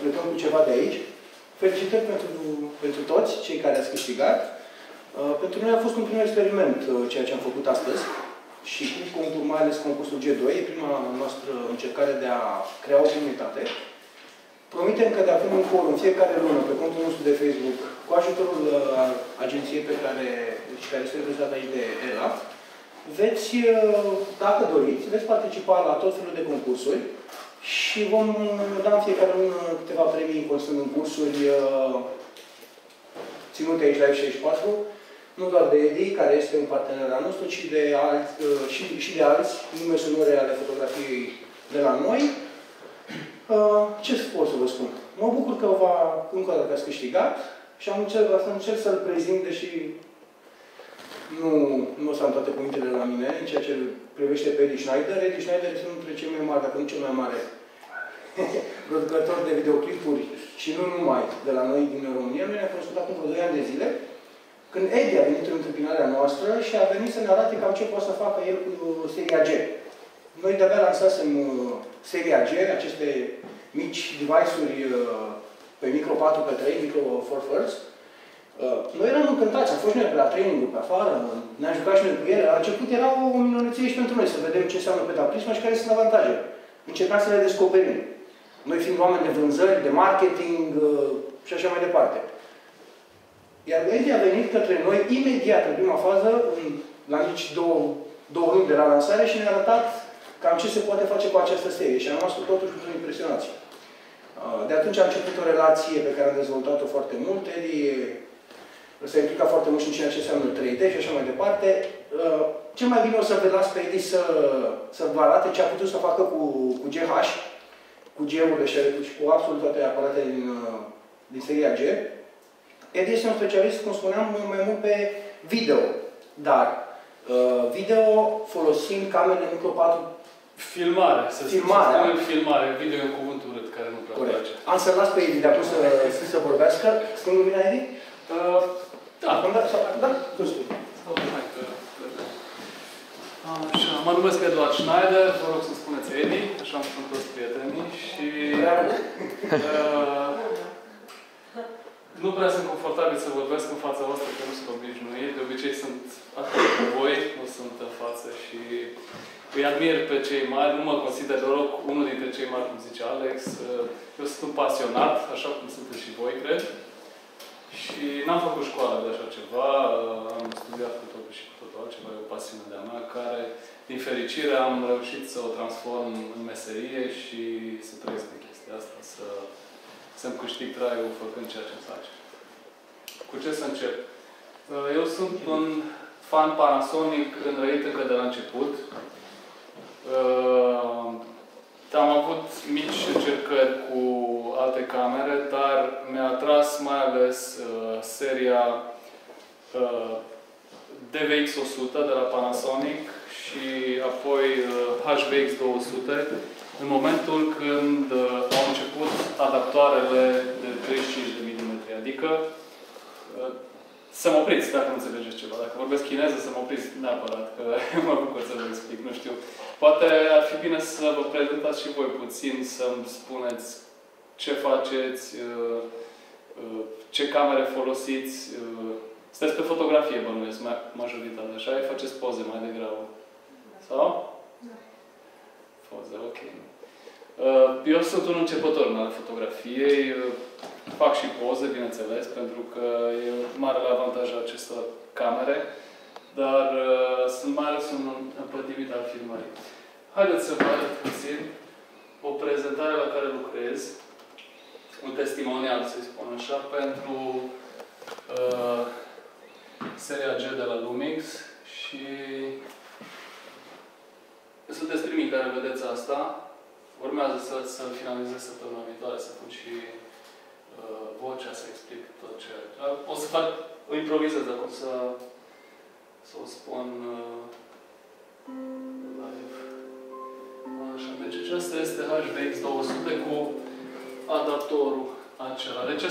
plecăm cu ceva de aici. Felicitări pentru toți cei care ați câștigat. Pentru noi a fost un prim experiment ceea ce am făcut astăzi. Și mai ales concursul G2, e prima noastră încercare de a crea o comunitate. Promitem că de acum încolo, în fiecare lună, pe contul nostru de Facebook, cu ajutorul agenției care este reprezentată aici de ELA, veți, dacă doriți, veți participa la tot felul de concursuri și vom da în fiecare lună câteva premii constant în cursuri ținute aici la F64, nu doar de Edi, care este un partener al nostru, ci de de alți nume sonore ale fotografiei de la noi. Ce pot să vă spun? Mă bucur că încă o dată ați câștigat și am încerc să-l prezint, deși nu o să am toate cuvintele la mine, în ceea ce privește pe Edi Schneider. Edi Schneider este unul dintre cei mai mari, dacă nu cel mai mare, producător de videoclipuri și nu numai de la noi din România. Noi ne-am cunoscut acum vreo 2 ani de zile, când Edi a venit în întâmpinarea noastră și a venit să ne arate cam ce poate să facă el cu seria G. Noi de-abia lansasem seria G, aceste mici device-uri pe micro 4x3, micro 4 Hz. Noi eram încântați, am fost noi pe la training-uri pe afară, ne-am jucat și noi cu ele. La început era o minunăție și pentru noi, să vedem ce înseamnă petaprisma și care sunt avantajele. Încercam să le descoperim. Noi fiind oameni de vânzări, de marketing și așa mai departe. Iar Edi a venit către noi imediat, în prima fază, la nici două luni de la lansare și ne-a arătat cam ce se poate face cu această serie. Și am rămas cu totul impresionați. De atunci am început o relație pe care am dezvoltat-o foarte mult. Edi s-a implicat foarte mult și în ceea ce înseamnă 3D și așa mai departe. Cel mai bine o să vă las pe Edi să vă arate ce a putut să facă cu GH, cu G-urile și cu absolut toate aparatele din seria G. Edi este un specialist, cum spuneam, mai mult pe video. Dar video folosind camerele micro 4. Filmare. Să spunem filmare. Video e un cuvânt urât care nu prea place. Am să-l las pe Edi de acum să vorbească. Spune lumina, Edi? Da. Da? Tu spui. Așa, mă numesc Eduard Schneider, vă rog să spuneți Edi, așa am spun toți prietenii și... Nu prea sunt confortabil să vorbesc în fața voastră, că nu sunt obișnuit. De obicei sunt acolo cu voi, nu sunt în față și îi admir pe cei mari. Nu mă consider deloc unul dintre cei mari, cum zice Alex. Eu sunt un pasionat, așa cum sunteți și voi, cred. Și n-am făcut școală de așa ceva. Am studiat cu totul și cu totul altceva. E o pasiune de-a mea, care, din fericire, am reușit să o transform în meserie și să trăiesc din chestia asta, să-mi câștig traiul făcând ceea ce îmi place. Cu ce să încep? Eu sunt un fan Panasonic înrăit încă de la început. Am avut mici încercări cu alte camere, dar mi-a atras mai ales seria DVX-100 de la Panasonic și apoi HVX-200, în momentul când au început adaptoarele de 35 de mm. Adică să mă opriți, dacă nu înțelegeți ceva. Dacă vorbesc chineză, să mă opriți neapărat, că mă bucur să vă explic, nu știu. Poate ar fi bine să vă prezentați și voi puțin, să-mi spuneți ce faceți, ce camere folosiți. Sunteți pe fotografie, bănuiesc, majoritatea, așa? Faceți poze mai degrabă. Sau? Poze, ok. Eu sunt un începător în fotografiei. Fac și poze, bineînțeles, pentru că e marele avantaj al acestor camere, dar sunt mai ales un împătimit al filmării. Haideți să vă arăt puțin o prezentare la care lucrez, un testimonial, să-i spun așa, pentru seria G de la Lumix și sunteți primii care vedeți asta. Urmează să finalizez săptămâna viitoare, să pun și vocea, să explic tot ce... O să fac o improvizez acum să o spun live. Așa, deci aceasta este HVX-200 cu adaptorul acela. Deci